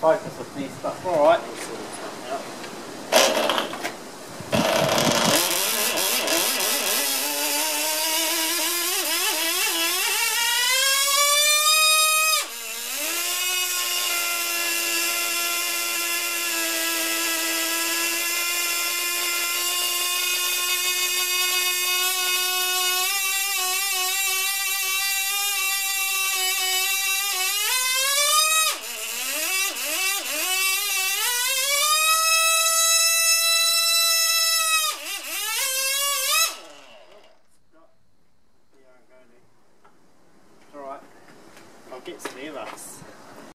focus of these stuff. Alright. Alright, I'll get some earmuffs.